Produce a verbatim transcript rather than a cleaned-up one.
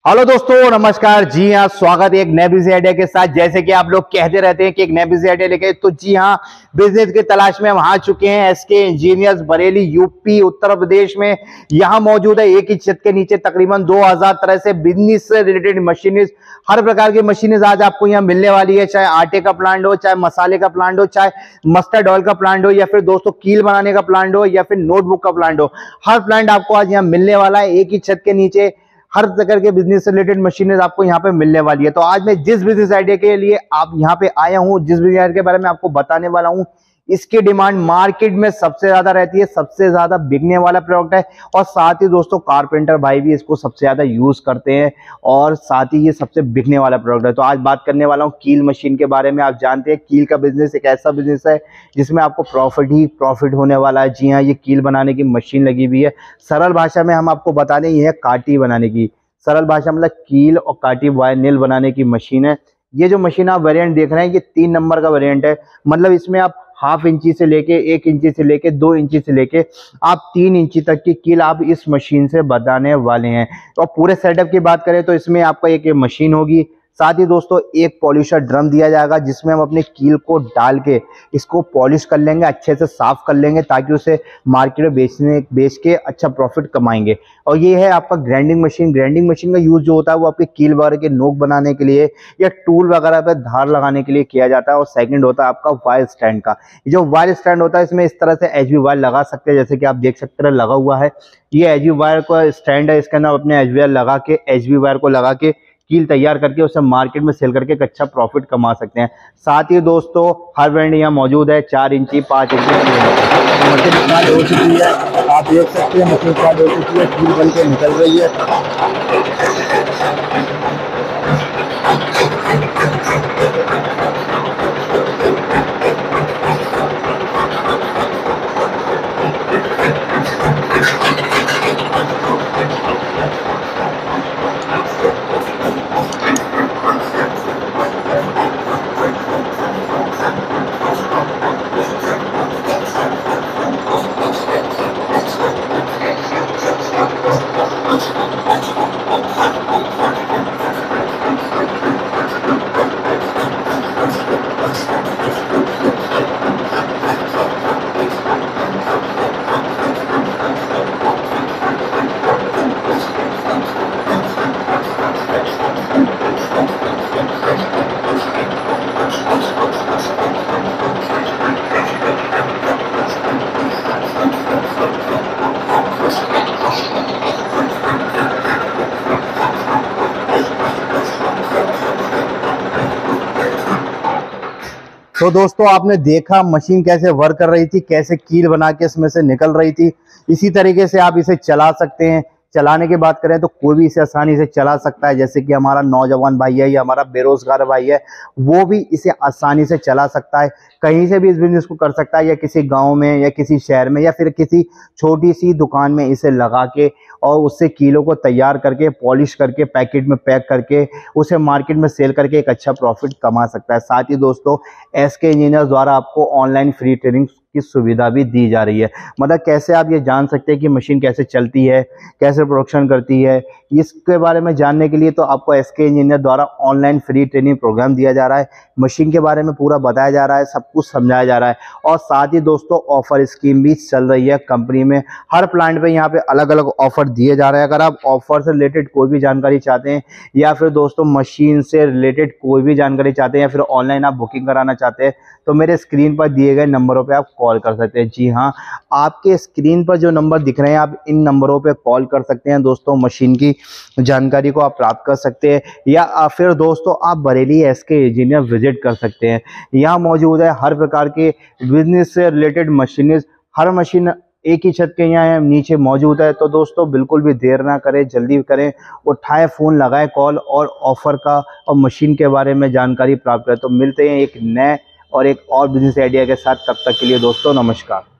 Hello दोस्तों, नमस्कार। जी हाँ, स्वागत है एक नए बिजनेस आइडिया के साथ। जैसे कि आप लोग कहते रहते हैं कि एक नए बिजनेस आइडिया लेके, तो जी हाँ, बिजनेस की तलाश में हम आ चुके हैं। SK engineers Bareilly, UP, Uttar Pradesh में यहाँ मौजूद है। एक ही छत के नीचे तकरीबन दो हज़ार तरह से बिजनेस से रिलेटेड मशीनें, हर प्रकार की मशीनें आज आपको यहाँ मिलने वाली है। चाहे आटे का प्लांट हो, चाहे मसाले का प्लांट हो, चाहे मस्टर्ड ऑयल का प्लांट हो, या फिर दोस्तों कील बनाने का प्लांट हो, या फिर नोटबुक का प्लांट हो, हर प्लांट आपको आज यहाँ मिलने वाला है। एक ही छत के नीचे हर प्रकार के बिजनेस से रिलेटेड मशीनें आपको यहाँ पे मिलने वाली है। तो आज मैं जिस बिजनेस आइडिया के लिए आप यहाँ पे आया हूँ, जिस बिजनेस आइडिया के बारे में आपको बताने वाला हूँ, इसकी डिमांड मार्केट में सबसे ज्यादा रहती है, सबसे ज्यादा बिकने वाला प्रोडक्ट है। और साथ ही दोस्तों कारपेंटर भाई भी इसको सबसे ज्यादा यूज करते हैं, और साथ ही ये सबसे बिकने वाला प्रोडक्ट है। तो आज बात करने वाला हूँ कील मशीन के बारे में। आप जानते हैं कील का बिजनेस एक ऐसा बिजनेस है जिसमें आपको प्रॉफिट ही प्रॉफिट होने वाला है। जी हाँ, ये कील बनाने की मशीन लगी हुई है। सरल भाषा में हम आपको बता दें, ये है काटी बनाने की, सरल भाषा मतलब कील और काटी वायर नेल बनाने की मशीन है। ये जो मशीन आप वेरिएंट देख रहे हैं, ये तीन नंबर का वेरिएंट है। मतलब इसमें आप हाफ इंची से लेके एक इंची से लेके दो इंची से लेके आप तीन इंची तक की कील आप इस मशीन से बनाने वाले हैं। और पूरे सेटअप की बात करें तो इसमें आपका एक मशीन होगी, साथ ही दोस्तों एक पॉलिशर ड्रम दिया जाएगा, जिसमें हम अपने कील को डाल के इसको पॉलिश कर लेंगे, अच्छे से साफ कर लेंगे, ताकि उसे मार्केट में बेचने बेच के अच्छा प्रॉफिट कमाएंगे। और ये है आपका ग्राइंडिंग मशीन। ग्राइंडिंग मशीन का यूज जो होता है वो आपके कील वगैरह के नोक बनाने के लिए या टूल वगैरह पे धार लगाने के लिए किया जाता है। और सेकंड होता है आपका वायर स्टैंड का। जो वायर स्टैंड होता है, इसमें इस तरह से एच वी वायर लगा सकते हैं, जैसे कि आप देख सकते हैं लगा हुआ है। ये एच वी वायर का स्टैंड है, इसके अंदर अपने एच वी वायर लगा के एच वी वायर को लगा के कील तैयार करके उसे मार्केट में सेल करके एक अच्छा प्रॉफिट कमा सकते हैं। साथ ही दोस्तों हर ब्रांड यहाँ मौजूद है, चार इंची पाँच इंची मशीन स्टार्ट हो चुकी है। आप देख सकते हैं मशीन स्टार्ट हो चुकी है, कील बन के निकल रही है। तो दोस्तों आपने देखा मशीन कैसे वर्क कर रही थी, कैसे कील बना के इसमें से निकल रही थी। इसी तरीके से आप इसे चला सकते हैं। चलाने की बात करें तो कोई भी इसे आसानी से चला सकता है, जैसे कि हमारा नौजवान भाई है या हमारा बेरोजगार भाई है, वो भी इसे आसानी से चला सकता है। कहीं से भी इस बिजनेस को कर सकता है, या किसी गांव में या किसी शहर में या फिर किसी छोटी सी दुकान में इसे लगा के और उससे कीलों को तैयार करके पॉलिश करके पैकेट में पैक करके उसे मार्केट में सेल करके एक अच्छा प्रॉफिट कमा सकता है। साथ ही दोस्तों एसके इंजीनियर्स द्वारा आपको ऑनलाइन फ्री ट्रेनिंग की सुविधा भी दी जा रही है। मतलब कैसे आप ये जान सकते हैं कि मशीन कैसे चलती है, कैसे प्रोडक्शन करती है, इसके बारे में जानने के लिए तो आपको एसके इंजीनियर द्वारा ऑनलाइन फ्री ट्रेनिंग प्रोग्राम दिया जा रहा है। मशीन के बारे में पूरा बताया जा रहा है, सब कुछ समझाया जा रहा है। और साथ ही दोस्तों ऑफर स्कीम भी चल रही है कंपनी में। हर प्लांट पे यहाँ पे अलग अलग ऑफर दिए जा रहे हैं। अगर आप ऑफर से रिलेटेड कोई भी जानकारी चाहते हैं, या फिर दोस्तों मशीन से रिलेटेड कोई भी जानकारी चाहते हैं, या फिर ऑनलाइन आप बुकिंग कराना चाहते हैं, तो मेरे स्क्रीन पर दिए गए नंबरों पे आप कॉल कर सकते हैं। जी हाँ, आपके स्क्रीन पर जो नंबर दिख रहे हैं, आप इन नंबरों पे कॉल कर सकते हैं। दोस्तों मशीन की जानकारी को आप प्राप्त कर सकते हैं, या फिर दोस्तों आप बरेली एसके इंजीनियर विजिट कर सकते हैं। यहाँ मौजूद है हर प्रकार के बिजनेस से रिलेटेड मशीनें। हर मशीन एक ही छत के यहाँ नीचे मौजूद है। तो दोस्तों बिल्कुल भी देर ना करें, जल्दी करें, उठाएं फ़ोन, लगाएं कॉल और ऑफर का और मशीन के बारे में जानकारी प्राप्त करें। तो मिलते हैं एक नए और एक और बिजनेस आइडिया के साथ। तब तक के लिए दोस्तों नमस्कार।